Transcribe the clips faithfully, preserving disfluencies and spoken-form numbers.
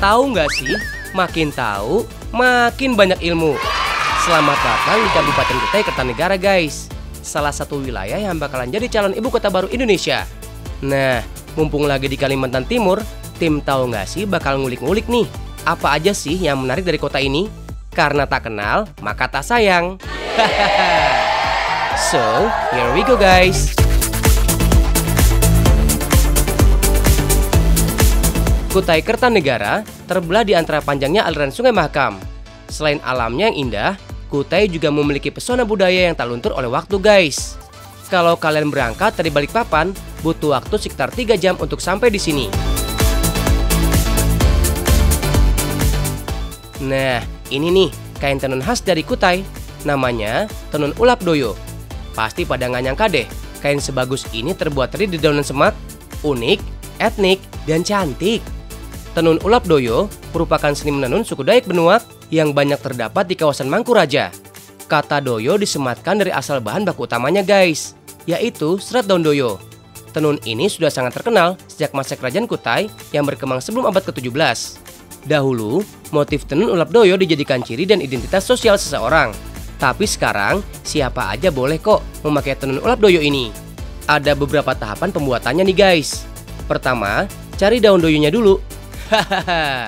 Tahu nggak sih, makin tahu, makin banyak ilmu. Selamat datang di Kabupaten Kutai Kertanegara guys. Salah satu wilayah yang bakalan jadi calon ibu kota baru Indonesia. Nah, mumpung lagi di Kalimantan Timur, tim Tahu nggak sih bakal ngulik-ngulik nih. Apa aja sih yang menarik dari kota ini? Karena tak kenal, maka tak sayang. So, here we go guys. Kutai Kertanegara terbelah di antara panjangnya aliran Sungai Mahakam. Selain alamnya yang indah, Kutai juga memiliki pesona budaya yang tak luntur oleh waktu guys. Kalau kalian berangkat dari Balikpapan, butuh waktu sekitar tiga jam untuk sampai di sini. Nah, ini nih kain tenun khas dari Kutai. Namanya tenun ulap doyo. Pasti pada nggak nyangka deh, kain sebagus ini terbuat dari dedaunan semak, unik, etnik, dan cantik. Tenun ulap doyo merupakan seni menenun suku Dayak Benuak yang banyak terdapat di kawasan Mangkuraja. Kata doyo disematkan dari asal bahan baku utamanya guys, yaitu serat daun doyo. Tenun ini sudah sangat terkenal sejak masa kerajaan Kutai yang berkembang sebelum abad ke tujuh belas. Dahulu, motif tenun ulap doyo dijadikan ciri dan identitas sosial seseorang. Tapi sekarang, siapa aja boleh kok memakai tenun ulap doyo ini. Ada beberapa tahapan pembuatannya nih guys. Pertama, cari daun doyonya dulu. Hahaha.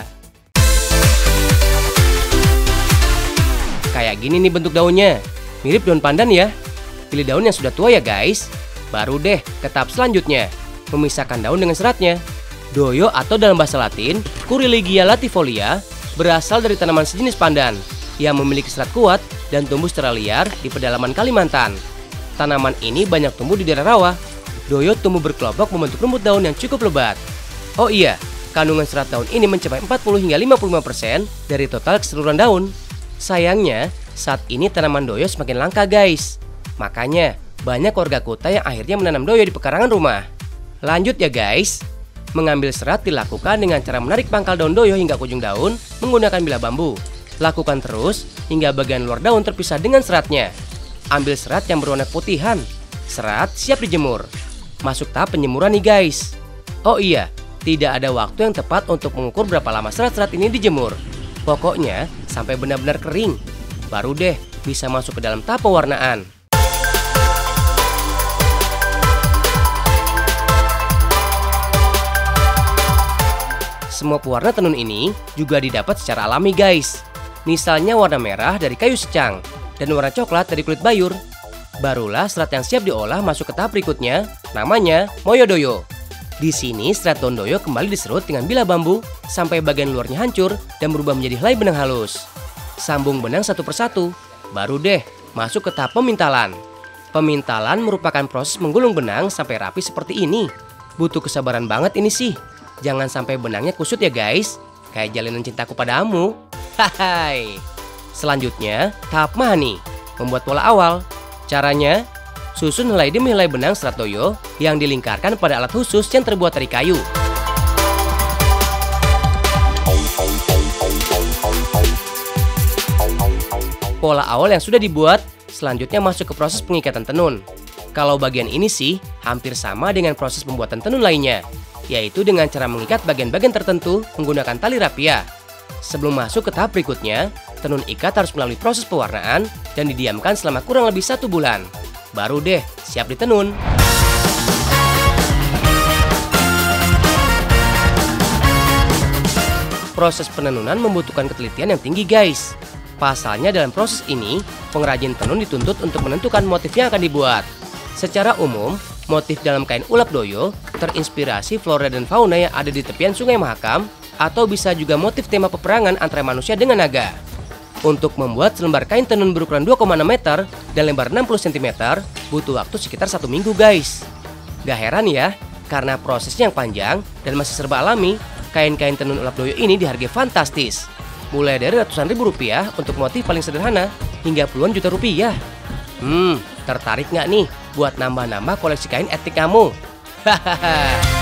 Kayak gini nih bentuk daunnya. Mirip daun pandan ya. Pilih daun yang sudah tua ya guys. Baru deh ke tahap selanjutnya, memisahkan daun dengan seratnya. Doyo atau dalam bahasa Latin, Kuriligia latifolia, berasal dari tanaman sejenis pandan yang memiliki serat kuat dan tumbuh secara liar di pedalaman Kalimantan. Tanaman ini banyak tumbuh di daerah rawa. Doyo tumbuh berkelompok membentuk rumput daun yang cukup lebat. Oh iya, kandungan serat daun ini mencapai empat puluh hingga lima puluh lima persen dari total keseluruhan daun. Sayangnya, saat ini tanaman doyo semakin langka guys. Makanya, banyak warga Kutai yang akhirnya menanam doyo di pekarangan rumah. Lanjut ya guys. Mengambil serat dilakukan dengan cara menarik pangkal daun doyo hingga ke ujung daun menggunakan bilah bambu. Lakukan terus hingga bagian luar daun terpisah dengan seratnya. Ambil serat yang berwarna putihan. Serat siap dijemur. Masuk tahap penjemuran nih guys. Oh iya, tidak ada waktu yang tepat untuk mengukur berapa lama serat-serat ini dijemur. Pokoknya sampai benar-benar kering. Baru deh bisa masuk ke dalam tahap pewarnaan. Semua pewarna tenun ini juga didapat secara alami guys. Misalnya warna merah dari kayu secang dan warna coklat dari kulit bayur. Barulah serat yang siap diolah masuk ke tahap berikutnya, namanya moyodoyo. Di sini serat daun doyo kembali diserut dengan bilah bambu sampai bagian luarnya hancur dan berubah menjadi helai benang halus. Sambung benang satu persatu, baru deh masuk ke tahap pemintalan. Pemintalan merupakan proses menggulung benang sampai rapi seperti ini. Butuh kesabaran banget ini sih. Jangan sampai benangnya kusut ya guys, kayak jalinan cintaku padamu. Hai. Selanjutnya, tahap mahani, membuat pola awal. Caranya, susun helai demi helai benang serat doyo yang dilingkarkan pada alat khusus yang terbuat dari kayu. Pola awal yang sudah dibuat, selanjutnya masuk ke proses pengikatan tenun. Kalau bagian ini sih, hampir sama dengan proses pembuatan tenun lainnya, yaitu dengan cara mengikat bagian-bagian tertentu menggunakan tali rapia. Sebelum masuk ke tahap berikutnya, tenun ikat harus melalui proses pewarnaan dan didiamkan selama kurang lebih satu bulan. Baru deh siap ditenun. Proses penenunan membutuhkan ketelitian yang tinggi guys. Pasalnya dalam proses ini, pengrajin tenun dituntut untuk menentukan motif yang akan dibuat. Secara umum, motif dalam kain ulap doyo terinspirasi flora dan fauna yang ada di tepian Sungai Mahakam, atau bisa juga motif tema peperangan antara manusia dengan naga. Untuk membuat selembar kain tenun berukuran dua koma enam meter dan lebar enam puluh sentimeter, butuh waktu sekitar satu minggu guys. Gak heran ya, karena prosesnya yang panjang dan masih serba alami, kain-kain tenun ulap doyo ini dihargai fantastis. Mulai dari ratusan ribu rupiah untuk motif paling sederhana, hingga puluhan juta rupiah. Hmm, tertarik nggak nih buat nambah-nambah koleksi kain etnik kamu? Hahaha.